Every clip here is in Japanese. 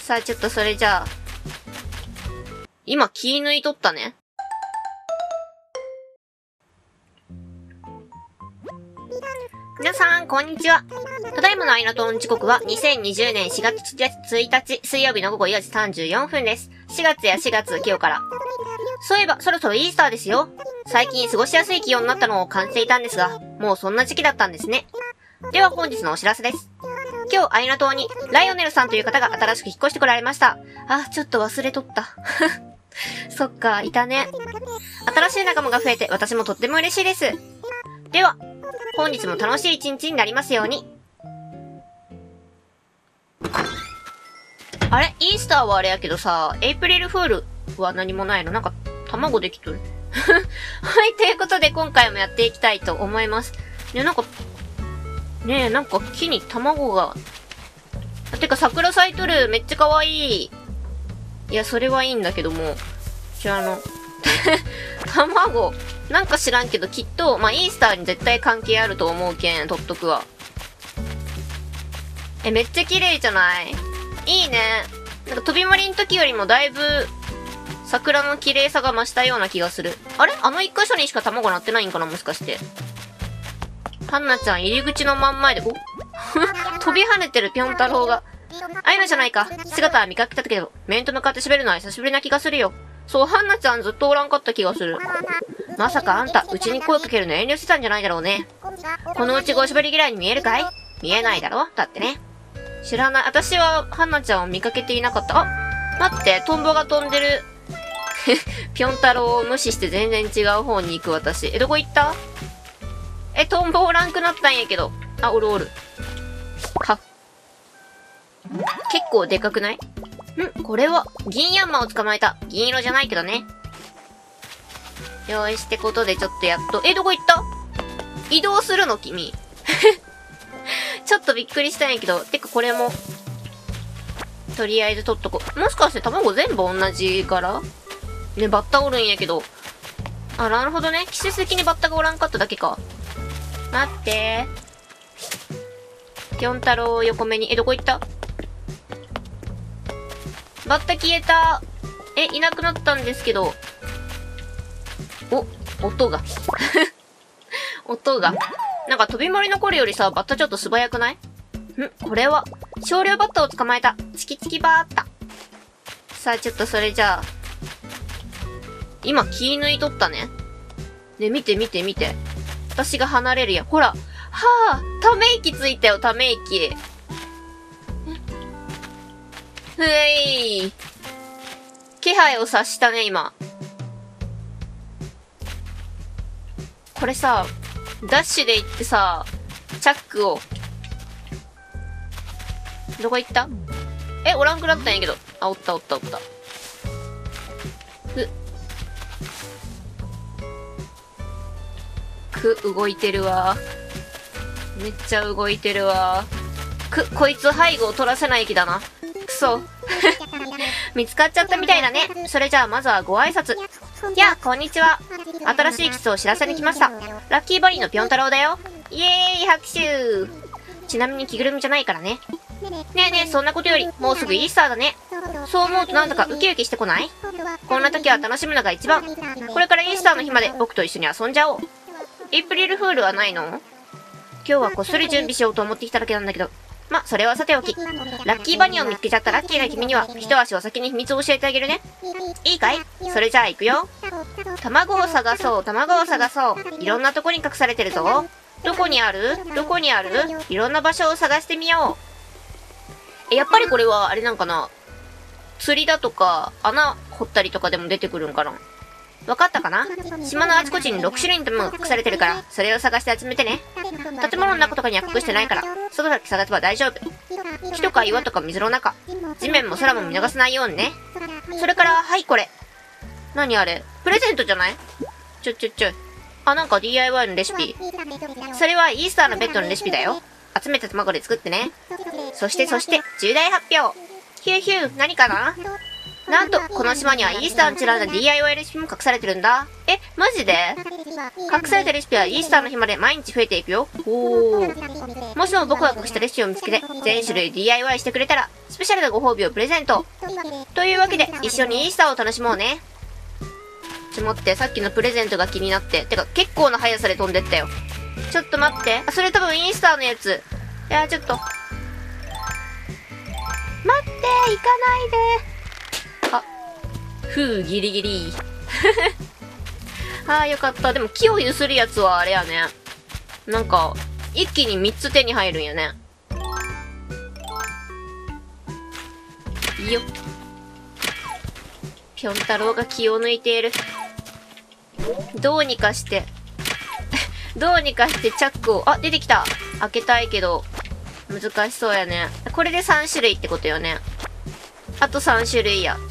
さあ、ちょっとそれじゃあ。今気抜いとったね。皆さん、こんにちは。ただいまのアイナトン時刻は2020年4月1日水曜日の午後4時34分です。4月や4月、今日から。そういえば、そろそろイースターですよ。最近過ごしやすい気温になったのを感じていたんですが、もうそんな時期だったんですね。では本日のお知らせです。今日、アイナ島にライオネルさんという方が新しく引っ越してこられました。あ、ちょっと忘れとった。そっか、いたね。新しい仲間が増えて私もとっても嬉しいです。では、本日も楽しい一日になりますように。あれイースターはあれやけどさ、エイプリルフールは何もないの？なんか、卵できとる。はい、ということで今回もやっていきたいと思います。ね、なんか木に卵が、てか桜咲いとる。めっちゃ可愛い。いや、それはいいんだけども。卵。なんか知らんけど、きっと、まあ、イースターに絶対関係あると思うけん、取っとくわ。めっちゃ綺麗じゃない？いいね。なんか飛び回りの時よりもだいぶ、桜の綺麗さが増したような気がする。あれあの一箇所にしか卵なってないんかなもしかして。ハンナちゃん入り口の真ん前で、飛び跳ねてるぴょん太郎が。あいのじゃないか。姿は見かけたけど、面と向かって喋るのは久しぶりな気がするよ。そう、ハンナちゃんずっとおらんかった気がする。まさかあんた、うちに声かけるの遠慮してたんじゃないだろうね。このうちごしゃべり嫌いに見えるかい？見えないだろ？だってね。知らない。私はハンナちゃんを見かけていなかった。あ、待って、トンボが飛んでる。ぴょん太郎を無視して全然違う方に行く私。どこ行った？トンボおらんくなったんやけど。あ、おるおる。結構でかくない？これは、銀ヤンマを捕まえた。銀色じゃないけどね。よーしってことでちょっとやっと、どこ行った？移動するの君。ちょっとびっくりしたんやけど、てかこれも、とりあえず取っとこう。もしかして卵全部同じからね、バッタおるんやけど。あ、なるほどね。季節的にバッタがおらんかっただけか。待ってー。ぴょん太郎横目に、どこ行った？バッタ消えた。いなくなったんですけど。音が。音が。なんか飛び回りの頃よりさ、バッタちょっと素早くない？これは、少量バッタを捕まえた。チキチキバーッタ。さあ、ちょっとそれじゃあ。今気抜いとったね。ね、見て。私が離れるやん。ほら。はぁ、ため息ついたよ、ため息。ふえい。気配を察したね、今。これさ、ダッシュで行ってさ、チャックを。どこ行った？おらんくなったんやけど。あ、おった。動いてるわ。めっちゃ動いてるわ。こいつ背後を取らせない気だな。くそ。見つかっちゃったみたいだね。それじゃあまずはご挨拶。やあ、こんにちは。新しいキスを知らせに来ました。ラッキーバリーのぴょん太郎だよ。イエーイ、拍手。ちなみに着ぐるみじゃないからね。ねえ、そんなことより、もうすぐイースターだね。そう思うとなんだかウキウキしてこない？こんな時は楽しむのが一番。これからイースターの日まで僕と一緒に遊んじゃおう。エイプリルフールはないの？今日はこっそり準備しようと思ってきただけなんだけど。ま、それはさておき。ラッキーバニーを見つけちゃったラッキーな君には、一足お先に秘密を教えてあげるね。いいかい？それじゃあ行くよ。卵を探そう。いろんなとこに隠されてるぞ。どこにある？いろんな場所を探してみよう。やっぱりこれはあれなんかな？釣りだとか、穴掘ったりとかでも出てくるんかな？わかったかな？島のあちこちに6種類の卵が隠されてるから、それを探して集めてね。建物の中とかには隠してないから、外だけ探せば大丈夫。木とか岩とか水の中、地面も空も見逃さないようにね。それから、はいこれ。何あれ？プレゼントじゃない？ちょい。なんか DIY のレシピ。それはイースターのベッドのレシピだよ。集めた卵で作ってね。そして、重大発表。ヒュー、何かな？なんと、この島にはイースターにちなんだ DIY レシピも隠されてるんだ。マジで？ 隠されたレシピはイースターの日まで毎日増えていくよ。おー。もしも僕が隠したレシピを見つけて、全種類 DIY してくれたら、スペシャルなご褒美をプレゼント。というわけで、一緒にイースターを楽しもうね。待って、さっきのプレゼントが気になって。てか、結構な速さで飛んでったよ。ちょっと待って。あ、それ多分イースターのやつ。いや、ちょっと。待って、行かないで。ふう、ギリギリ。ああ、よかった。でも木を揺するやつはあれやね。なんか、一気に3つ手に入るんやね。いいよ。ぴょん太郎が気を抜いている。どうにかして。どうにかしてチャックを、あ、出てきた。開けたいけど、難しそうやね。これで3種類ってことよね。あと3種類や。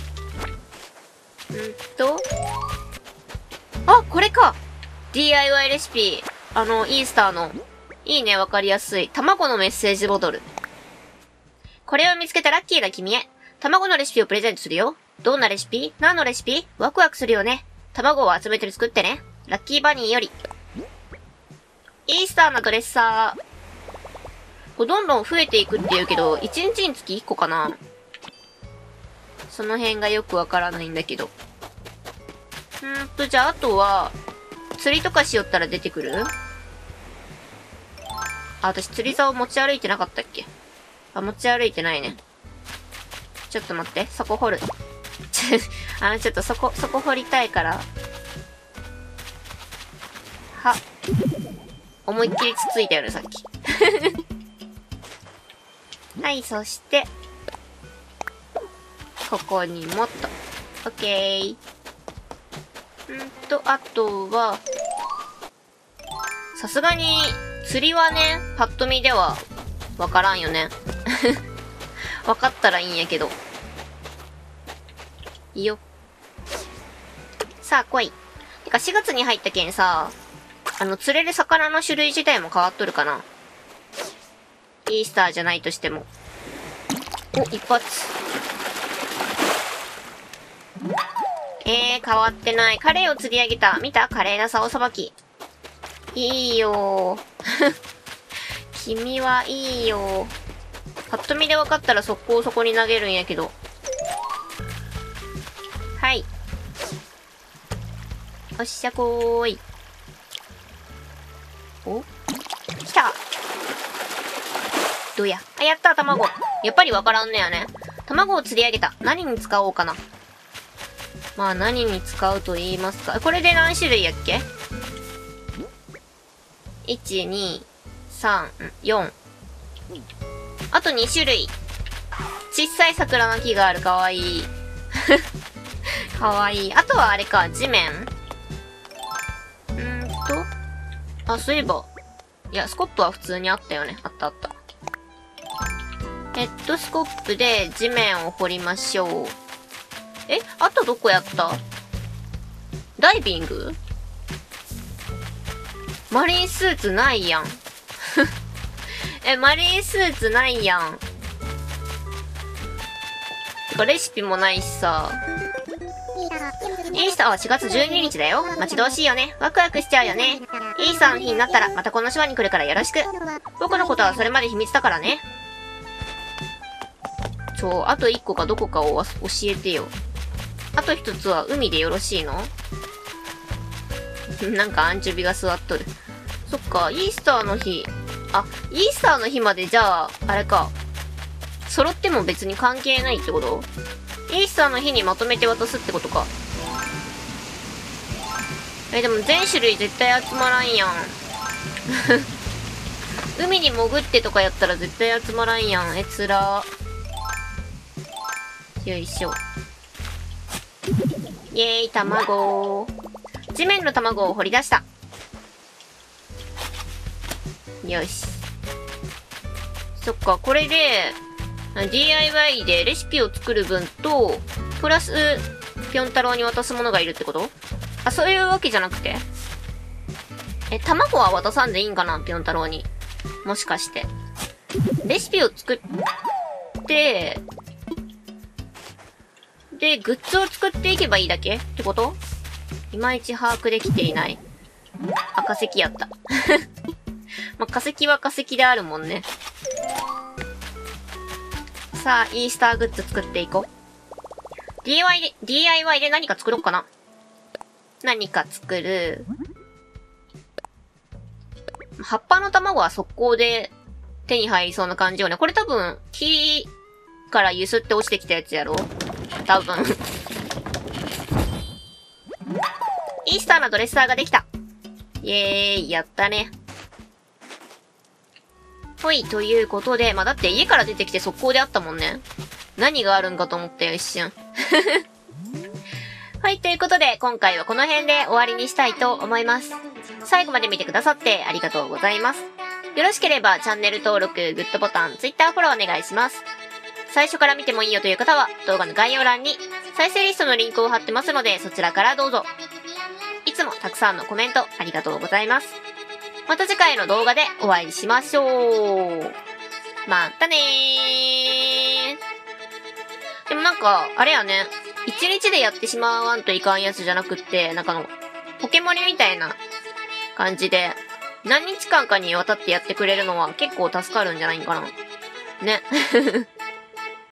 あ、これか !DIY レシピ。イースターの。いいね、わかりやすい。卵のメッセージボトル。これを見つけたラッキーな君へ。卵のレシピをプレゼントするよ。どんなレシピ？何のレシピ？ワクワクするよね。卵を集めて作ってね。ラッキーバニーより。イースターのドレッサー。これどんどん増えていくって言うけど、1日につき1個かな？その辺がよくわからないんだけど。じゃああとは、釣りとかしよったら出てくる？あ、私釣り竿持ち歩いてなかったっけ？あ、持ち歩いてないね。ちょっと待って、そこ掘る。ちょっとそこ掘りたいから。は。思いっきりつついたよね、さっき。はい、そして、ここにもっと。オッケー。あとは、さすがに、釣りはね、パッと見では、わからんよね。わかったらいいんやけど。いいよ。さあ、来い。てか、4月に入ったけんさ、釣れる魚の種類自体も変わっとるかな。イースターじゃないとしても。お、一発。変わってない。カレイを釣り上げた。見た？華麗な竿さばき。いいよー。君はいいよー。パッと見で分かったら速攻そこに投げるんやけど。はい。おっしゃこーい。お？来た。どうや？あ、やった、卵。やっぱり分からんねやね。卵を釣り上げた。何に使おうかな。まあ何に使うと言いますか。これで何種類やっけ？ 1、2、3、4。あと2種類。小さい桜の木がある。かわいい。かわいい。あとはあれか、地面？あ、そういえば。いや、スコップは普通にあったよね。あったあった。スコップで地面を掘りましょう。あとどこやった？ダイビング？マリンスーツないやん。マリンスーツないやん。レシピもないしさ。イースターは4月12日だよ。待ち遠しいよね。ワクワクしちゃうよね。イースターの日になったらまたこの島に来るからよろしく。僕のことはそれまで秘密だからね。あと1個かどこかを教えてよ。あと1つは海でよろしいの？なんかアンチョビが座っとる。そっか、イースターの日。あ、イースターの日までじゃあ、あれか。揃っても別に関係ないってこと？イースターの日にまとめて渡すってことか。でも全種類絶対集まらんやん。海に潜ってとかやったら絶対集まらんやん。つらー。よいしょ。イェーイ、卵。地面の卵を掘り出した。よし。そっか、これで、DIY でレシピを作る分と、プラス、ぴょん太郎に渡すものがいるってこと？あ、そういうわけじゃなくて？卵は渡さんでいいんかな？ぴょん太郎に。もしかして。レシピを作って、で、グッズを作っていけばいいだけってこと？いまいち把握できていない。 あ、化石やった。まあ、化石は化石であるもんね。さあ、イースターグッズ作っていこう。DIY で何か作ろうかな。何か作る。葉っぱの卵は速攻で手に入りそうな感じよね。これ多分、木から揺すって落ちてきたやつやろ？多分。イースターのドレッサーができた。イエーイ、やったね。ほい、ということで、まあ、だって家から出てきて速攻であったもんね。何があるんかと思ったよ、一瞬。はい、ということで、今回はこの辺で終わりにしたいと思います。最後まで見てくださってありがとうございます。よろしければチャンネル登録、グッドボタン、Twitter フォローお願いします。最初から見てもいいよという方は、動画の概要欄に再生リストのリンクを貼ってますので、そちらからどうぞ。いつもたくさんのコメントありがとうございます。また次回の動画でお会いしましょう。またねー。でもなんか、あれやね。一日でやってしまわんといかんやつじゃなくって、なんかポケモンみたいな感じで、何日間かにわたってやってくれるのは結構助かるんじゃないかな。ね。